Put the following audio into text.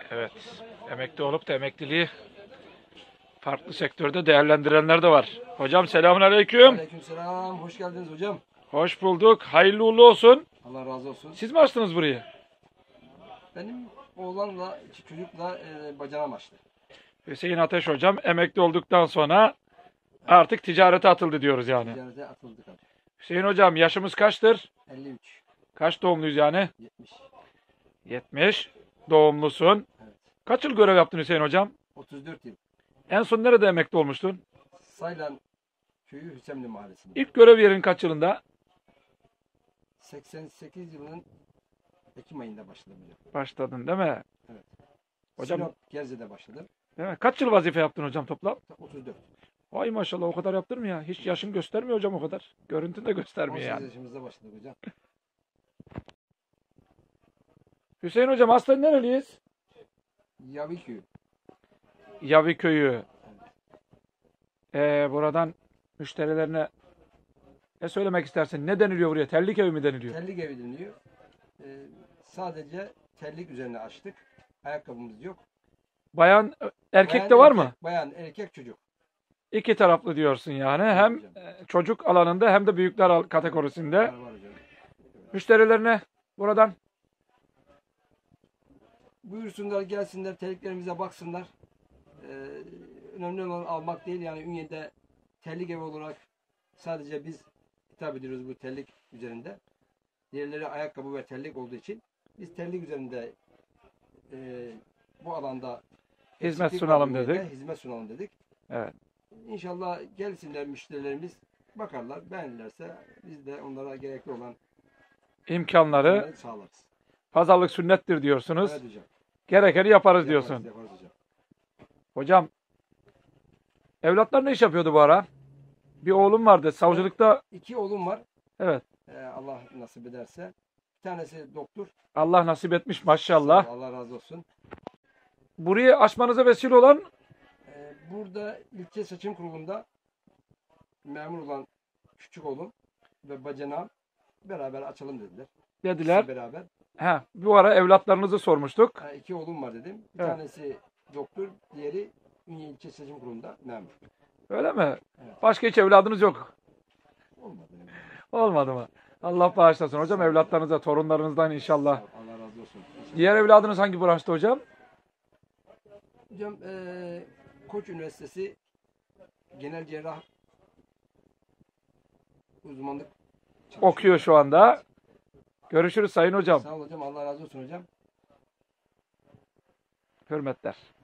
Evet. Emekli olup da emekliliği farklı sektörde değerlendirenler de var. Hocam selamünaleyküm. Aleykümselam. Hoş geldiniz hocam. Hoş bulduk. Hayırlı uğurlu olsun. Allah razı olsun. Siz mi açtınız burayı? Benim oğlanla, çocukla bacanam açtı. Hüseyin Ateş hocam emekli olduktan sonra artık ticarete atıldı diyoruz yani. Ticarete atıldık abi. Hüseyin hocam yaşımız kaçtır? 53, Kaç doğumluyuz yani? 70. 70 doğumlusun. Evet. Kaç yıl görev yaptın Hüseyin hocam? 34 yıl. En son nerede emekli olmuştun? Saylan köyü Hüsemli mahallesinde. İlk görev yerin kaç yılında? 88 yılının Ekim ayında başladım hocam. Başladın değil mi? Evet. Hocam Sinop Gerze'de başladım. değil mi? Kaç yıl vazife yaptın hocam toplam? 34. Vay maşallah o kadar yaptın mı ya? Hiç yaşın göstermiyor hocam o kadar. Görüntün de göstermiyor 18 yani. yaşımızda başladık hocam. Hüseyin hocam aslen nereliyiz? Yavi köyü. Yavi köyü. Buradan müşterilerine ne söylemek istersin? Ne deniliyor buraya? Terlik evi mi deniliyor? Terlik evi deniyor. Sadece terlik üzerine açtık. Ayakkabımız yok. Bayan, erkek Bayan, de var erkek, mı? Bayan, erkek, çocuk. İki taraflı diyorsun yani. Evet Hem hocam. çocuk alanında hem de büyükler kategorisinde. Var hocam. Müşterilerine buradan Buyursunlar, gelsinler, terliklerimize baksınlar. Önemli olan almak değil. Yani Ünye'de terlik evi olarak sadece biz hitap ediyoruz bu terlik üzerinde. Diğerleri ayakkabı ve terlik olduğu için biz terlik üzerinde bu alanda hizmet eksiklik sunalım var Ünye'de, dedik. hizmet sunalım dedik. Evet. İnşallah gelsinler müşterilerimiz, bakarlar, beğenirlerse biz de onlara gerekli olan İmkanları hizmeti sağlarız. pazarlık sünnettir diyorsunuz. Evet hocam. Gerekeni yaparız Yaparız, diyorsun. yaparız hocam. Hocam evlatlar ne iş yapıyordu bu ara? Bir oğlum vardı savcılıkta. 2 oğlum var. Evet. Allah nasip ederse. Bir tanesi doktor. Allah nasip etmiş maşallah. Allah razı olsun. Burayı açmanıza vesile olan Burada ilçe seçim kurulunda memur olan küçük oğlum ve bacanağım beraber açalım dediler. dediler. İkisi beraber. Bu ara evlatlarınızı sormuştuk. 2 oğlum var dedim. Bir Evet. tanesi doktor, diğeri Ünye ilçe seçim kurulunda memur. Öyle mi? Evet. Başka hiç evladınız yok. Olmadı. Olmadı mı? Allah bağışlasın hocam evlatlarınıza, torunlarınızdan inşallah. Allah razı olsun. Diğer evladınız hangi branşta hocam? Hocam Koç Üniversitesi Genel Cerrah uzmanlık çalışıyor. Okuyor şu anda. Görüşürüz sayın hocam. Sağ ol hocam. Allah razı olsun hocam. Hürmetler.